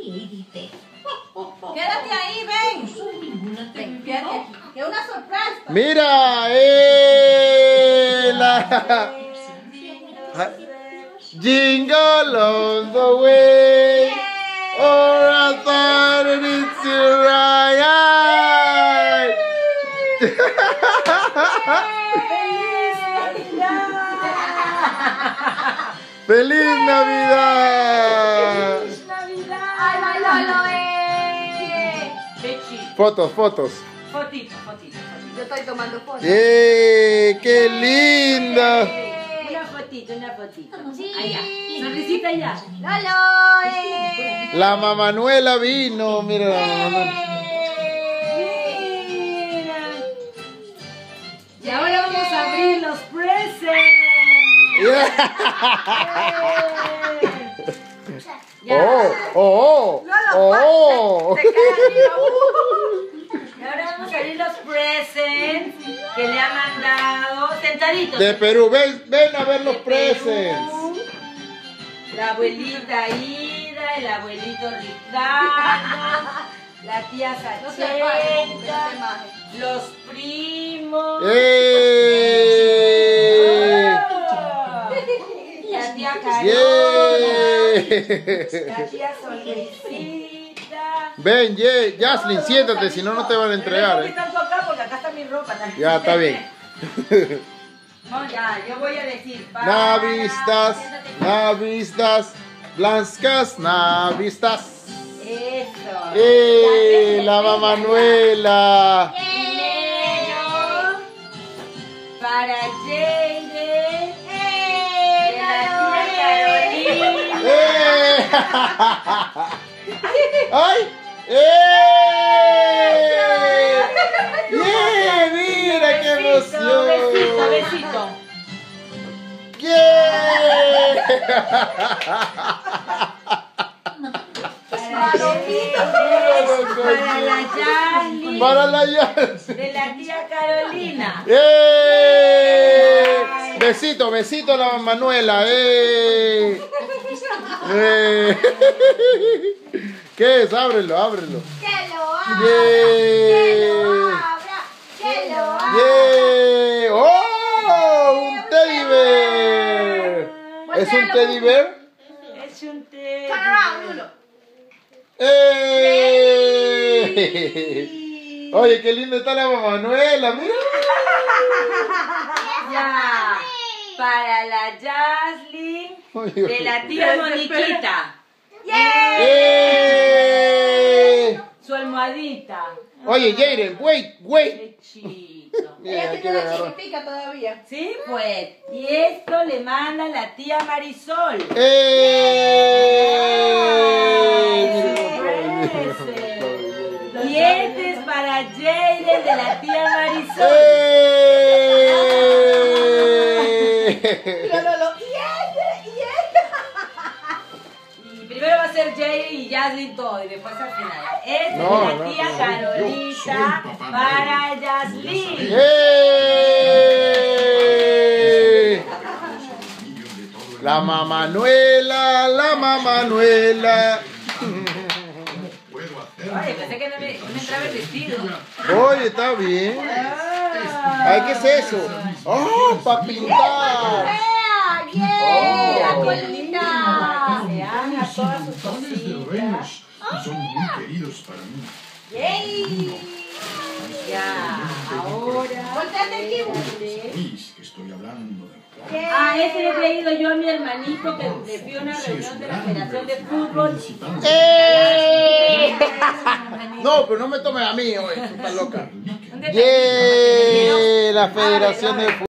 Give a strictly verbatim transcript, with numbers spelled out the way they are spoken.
sonríe y dice: Quédate ahí, ven. Ven, quédate aquí. Que una sorpresa. Mira, eh, la Jingle on the way. Or I thought it's right. ¡Feliz Navidad! ¡Feliz Navidad! ¡Ay, bailalo, eh! Fotos, fotos. Fotito, fotito, fotito. Yo estoy tomando fotos. ¡Eh! ¡Qué linda! Una fotito, una fotito. Sí. Allá. Sonrisita ya. ¡Lolo! Eh. La Mamanuela vino. Mira la Mamanuela. Mira. Y ahora vamos a abrir los presents. Yeah. Ya. ¡Oh! ¡Oh! Lolo, ¡Oh! te, te cae arriba. Uh. Y ahora vamos a abrir los presents que le ha mandado. Sentaditos. De Perú, ven, ven a ver los De presents. Perú, la abuelita Ida, el abuelito Ricardo, la tía Sacheta, los primos, ¡Eh! la tía Carol, ¡Yeah! la tía Sonrisita. Ven, Ye- Jaslyn, siéntate, si no, no te van a entregar. ¿Por qué ¿eh? están tú acá? Porque acá está mi ropa también. Ya, está bien. No, ya, yo voy a decir. Para... Navistas, navistas, blancas, navistas. Eso. ¡Eh! La Mamanuela. Primero, para Jade, de la tía Carolina. ¡Eh! ¡Ay! ¡Eh! ¡Yeah! ¡Mira qué emoción! Besito, besito. ¡Yeah! Para la Yali, Para la Yali. de la tía Carolina. ¡Eh! Besito, besito a la Manuela. ¡Eh! ¡Eh! ¿Qué es? Ábrelo, ábrelo. Que lo abra, ¡Yeah! que lo abra. ¡Yeah! ¡Oh! ¡Un teddy bear! ¿Es un teddy bear? Es un té. ¡Eh! Oye, qué linda está la Mamanuela, mira. Ya, para la Jaslyn, de la tía Moniquita. ¡Eh! Su almohadita. Oye, Jaden, wait, wait. Qué chido. Mira, aquí me agarró. todavía. Sí, pues. Y esto le manda la tía Marisol. ¡Eh! Y este es para Jaden de la tía Marisol. ¡Eh! Y primero va a ser Jaden y Jaslyn todo, y después al final. Este No, es de la no, tía no. Carolita para Jaslyn. ¡Eh! La Mamanuela, la Mamanuela. Oye, pensé que no me, no me entraba el vestido. Oye, está bien. Ay, ¿qué es eso? ¡Oh, para pintar! ¡Yeah! La Oh. colita. Se haga todas sus Padres del reino y son muy queridos para mí. ¡Yay! Ya, ahora. Volteate aquí, Sabéis que estoy hablando de Ah, ese le he traído yo a mi hermanito que le fui a una reunión de la Federación de Fútbol. ¡Eh! No, pero no me tomes a mí, oye, tú estás loca. ¿Dónde está? ¡Yeah! La Federación de